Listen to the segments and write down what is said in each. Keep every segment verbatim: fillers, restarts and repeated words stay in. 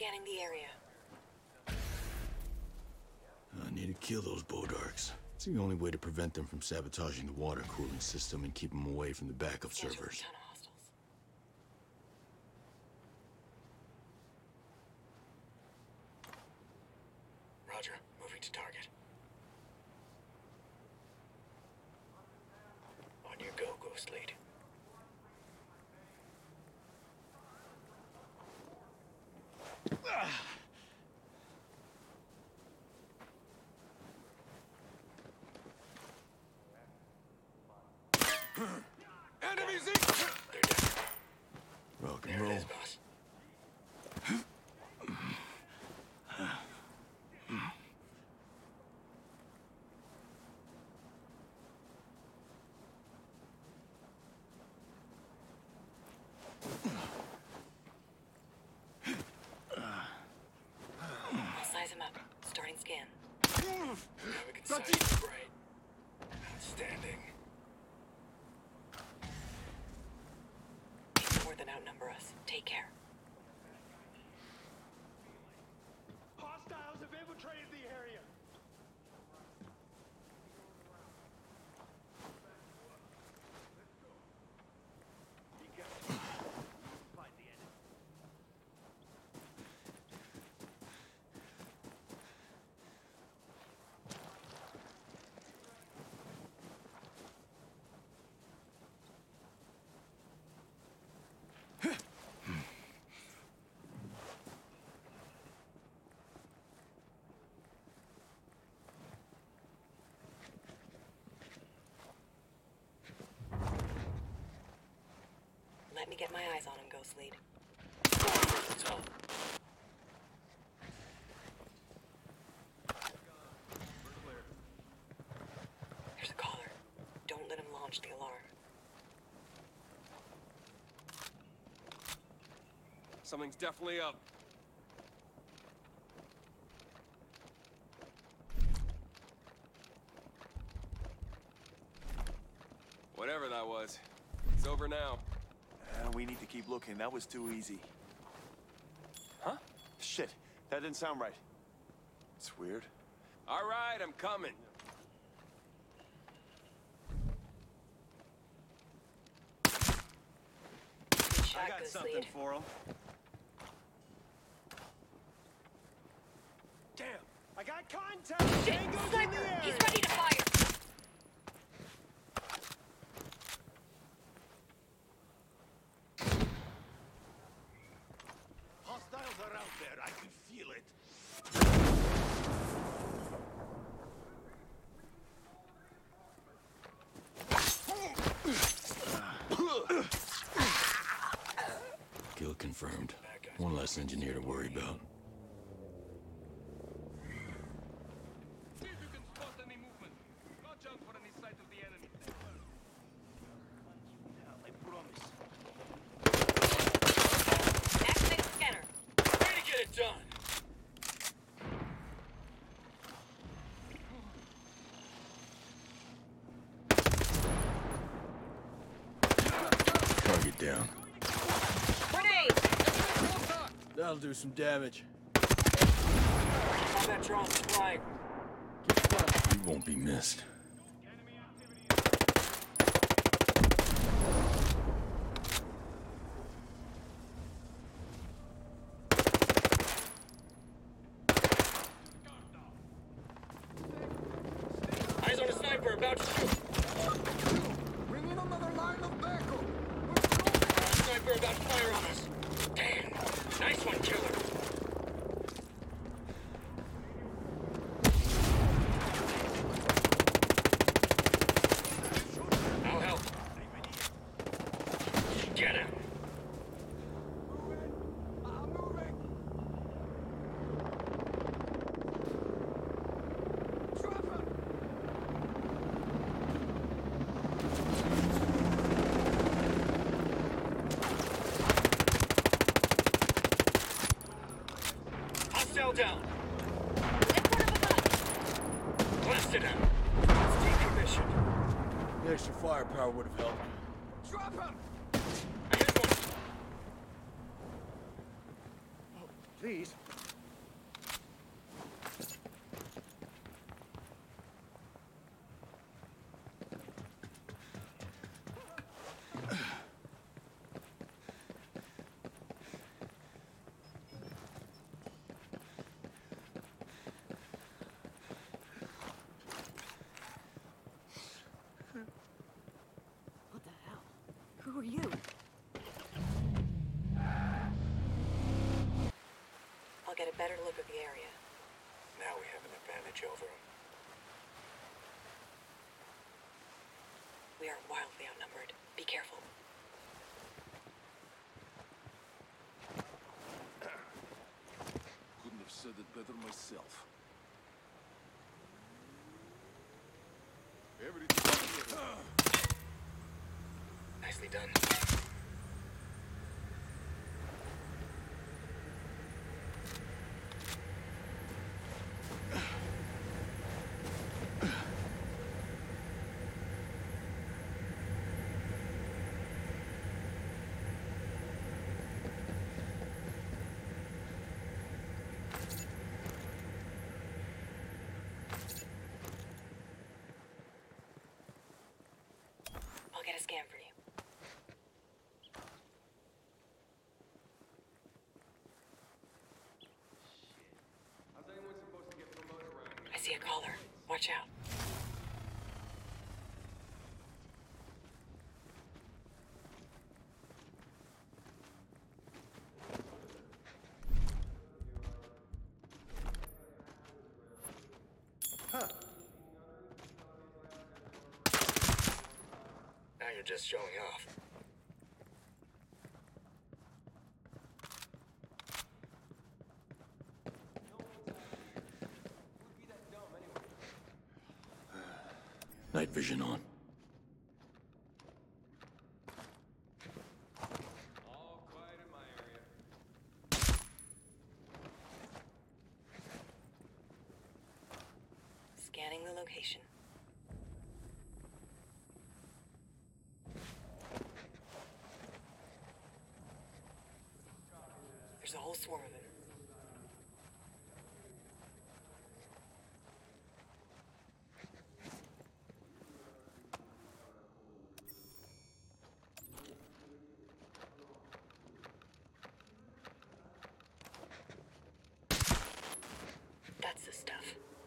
Scanning the area. I need to kill those Bodarks. It's the only way to prevent them from sabotaging the water cooling system and keep them away from the backup Schedule servers. a ton of hostiles. Roger. Moving to target. On your go, Ghost Lead. Enemies in! They're down. Rock and There roll. it is, boss. I'll size him up. Starting scan. Now we can sight it right. Outstanding. They more than outnumber us. Take care. Hostiles have infiltrated the area. Find the enemy. Let me get my eyes on him, Ghost Lead. Tell. There's a caller. Don't let him launch the alarm. Something's definitely up. Whatever that was, it's over now. Uh, we need to keep looking. That was too easy. Huh? Shit, that didn't sound right. It's weird. All right, I'm coming. Good shot, I got Ghost something Lead. for him. Damn, I got contact. Shit! Tango's in Sniper! the He's area. ready to fire! Hostiles are out there. I can feel it. Kill confirmed. One less engineer to worry about. See if you can spot any movement. Watch out for any sight of the enemy. Activate the scanner. Way to get it done! Target down. Grenade! That'll do some damage. Combat drones flying. You won't be missed. Eyes on a sniper about to shoot. We need another line of backup. Sniper about to fire on us. Damn. Nice one, killer. I'll help. Get him. I'm moving. Drop him. Hostile down. Lift one of the guns. Blasted him. It's decommissioned. The extra firepower would have helped. Drop him. I hit one. please. What the hell? Who are you? I'll get a better look at the area. Now we have an advantage over him. We are wildly outnumbered. Be careful. Couldn't have said it better myself. Everything. Nicely done. I'll get a scan for you. How's anyone supposed to get promoted around here? I see a caller. Watch out. Now you're just showing off. Night vision on. All quiet in my area. Scanning the location. There's a whole swarm of them. That's the stuff.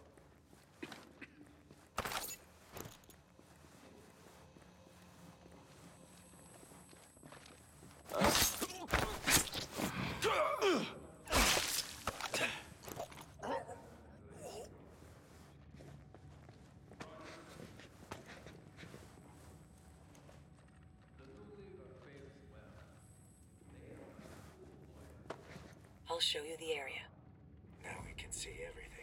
I'll show you the area. Now we can see everything.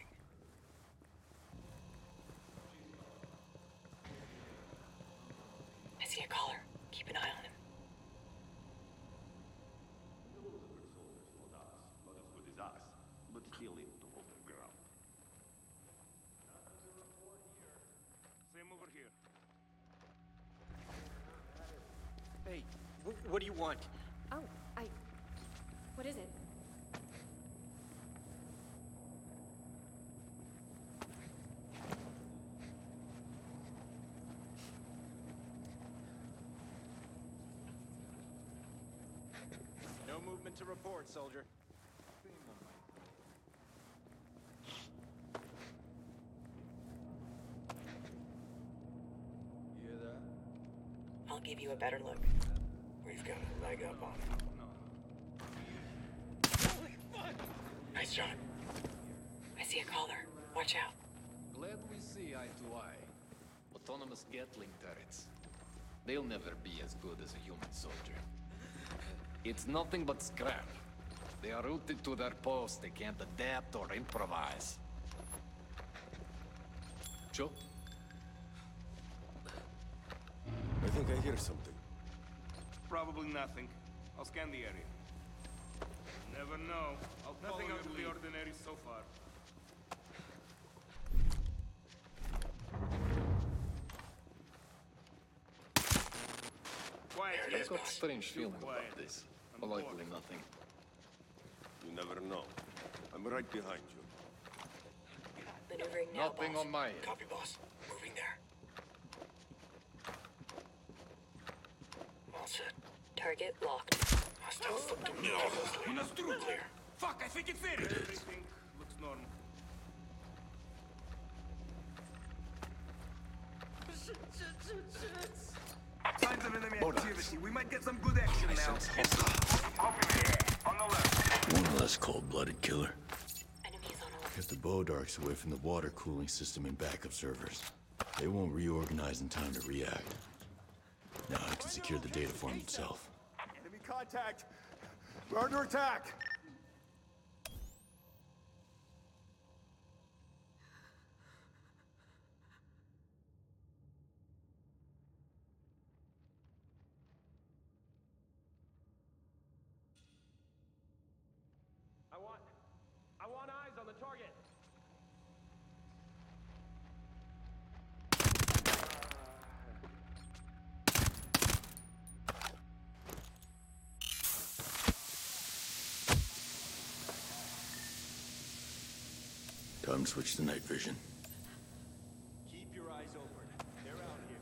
I see a caller. Keep an eye on him. Not as good as us, but still able to hold their ground. Same over here. Hey, wh what do you want? Oh, I... What is it? No movement to report, soldier. You hear that? I'll give you a better look. We've got a leg up on him. Nice shot. I see a caller. Watch out. Glad we see eye to eye. Autonomous Gatling turrets. They'll never be as good as a human soldier. It's nothing but scrap. They are rooted to their post. They can't adapt or improvise. Joe? I think I hear something. Probably nothing. I'll scan the area. Never know. I'll nothing out of the ordinary so far. Quiet, I've got a strange feeling Quiet. about this. Likely nothing. You never know. I'm right behind you. Maneuvering now, Nothing boss. on my end. Copy, boss. Moving there. All set. Target locked. Hostiles slipped in. No! Clear. Fuck, I think it's in! Everything looks normal. Signs of enemy activity. We might get some good action now. One less cold-blooded killer. Enemies on alert. Get the Bodarks away from the water cooling system and backup servers. They won't reorganize in time to react. Now I can secure the data form itself. Enemy contact! We're under attack! I want... I want eyes on the target. Time to switch to night vision. Keep your eyes open. They're out here.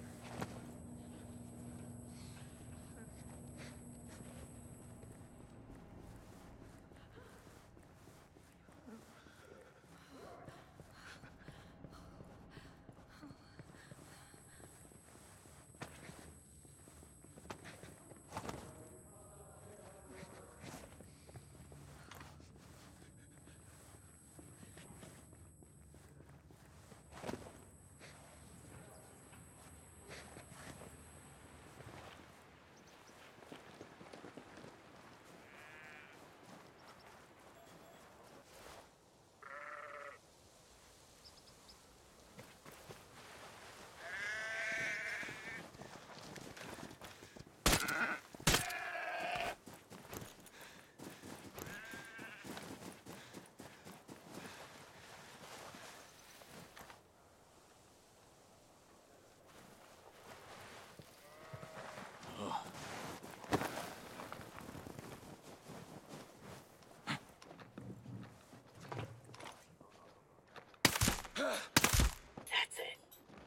That's it.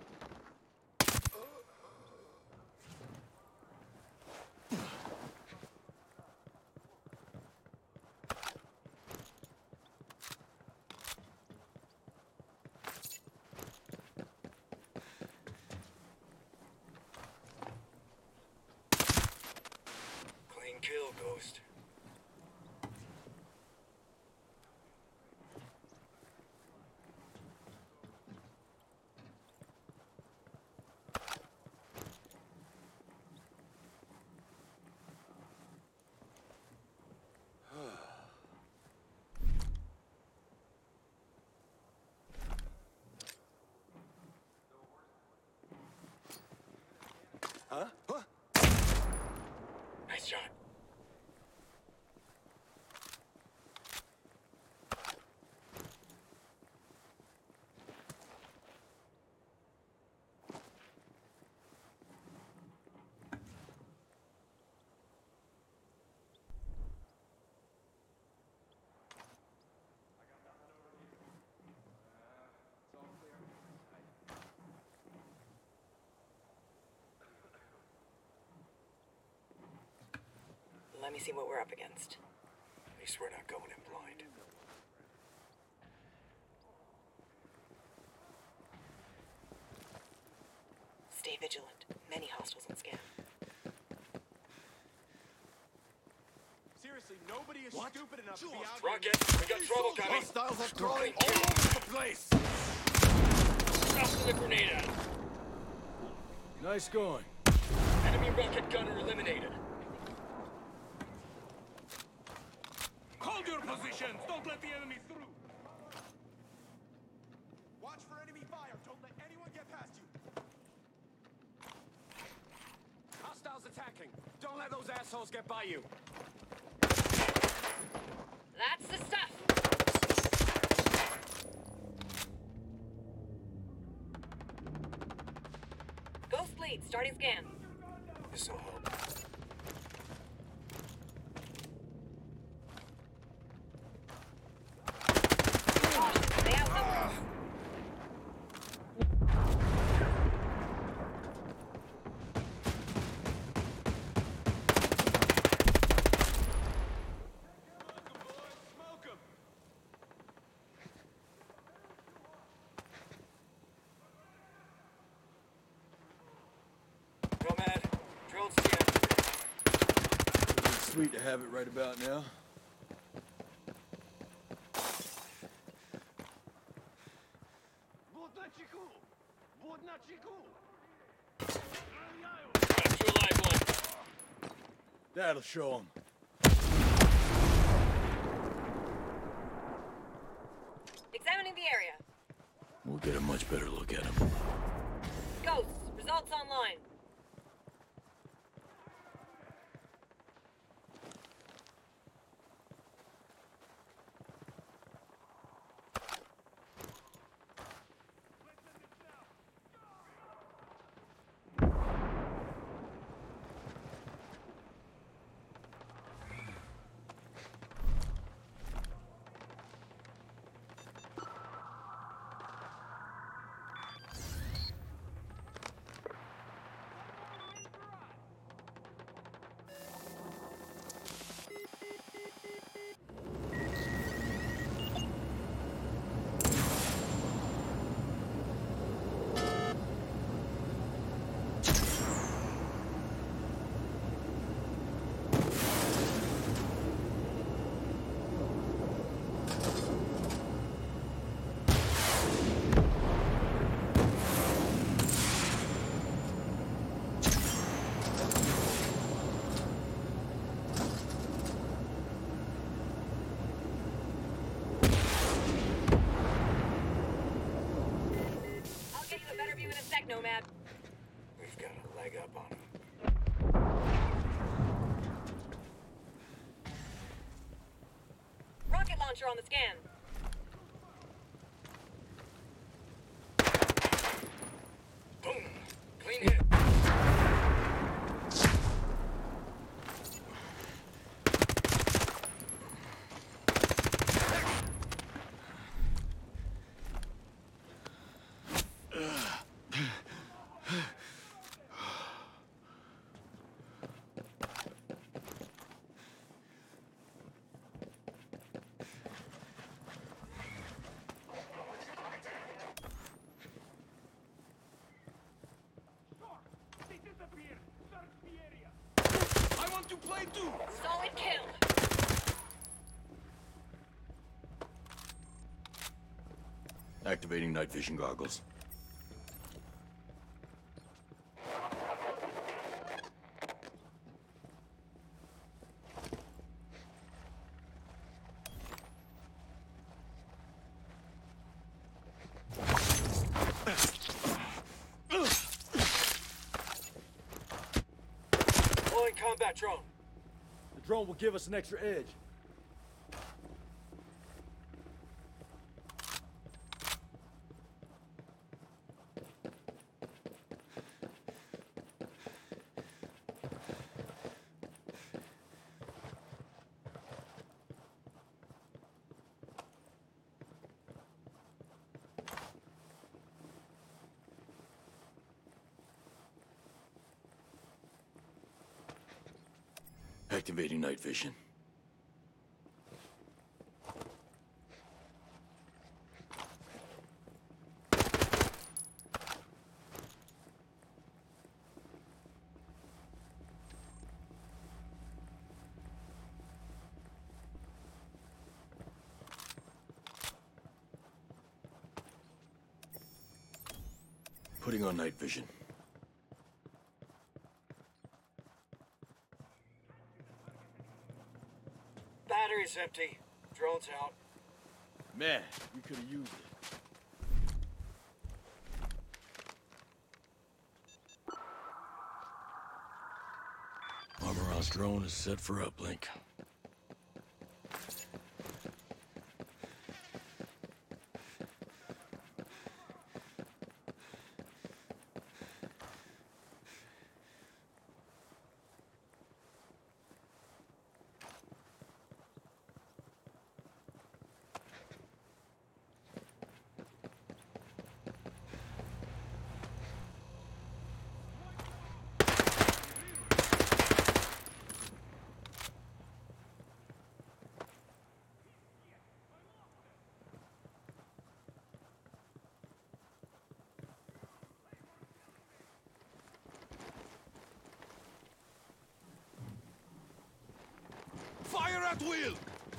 Clean kill, Ghost. Huh? Huh? Nice shot. Let me see what we're up against. At least we're not going in blind. Stay vigilant. Many hostiles on scan. Seriously, nobody is stupid enough to be out Rocket, we got trouble coming. Hostiles are crawling all over the place! Toss the grenade out. Nice going. Enemy rocket gunner eliminated. Hold your positions! Don't let the enemy through! Watch for enemy fire! Don't let anyone get past you! Hostiles attacking. Don't let those assholes get by you. That's the stuff! Ghost lead, starting scan. This'll help. sweet to have it right about now. Got you alive, one. That'll show them. Examining the area. We'll get a much better look at him. Ghosts, results online. Nomad. We've got a leg up on him. Rocket launcher on the scan. Boom! Clean hit. To play too. Solid kill. Activating night vision goggles. Deploying combat drone. The drone will give us an extra edge. Activating night vision. Putting on night vision. Battery's empty. Drone's out. Man, we could have used it. Armor's drone is set for uplink. At will!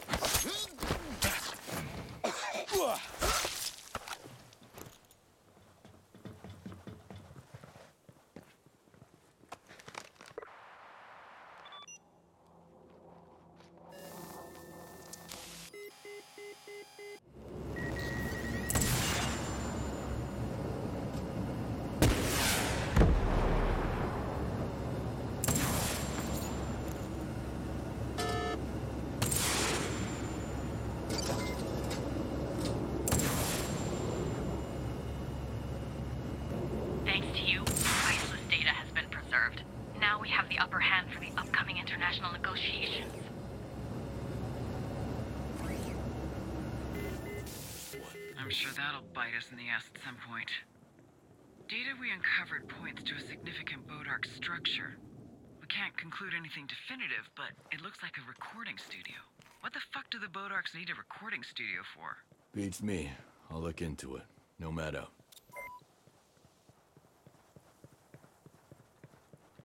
Thanks to you, priceless data has been preserved. Now we have the upper hand for the upcoming international negotiations. I'm sure that'll bite us in the ass at some point. Data we uncovered points to a significant Bodark structure. We can't conclude anything definitive, but it looks like a recording studio. What the fuck do the Bodarks need a recording studio for? Beats me. I'll look into it. No matter.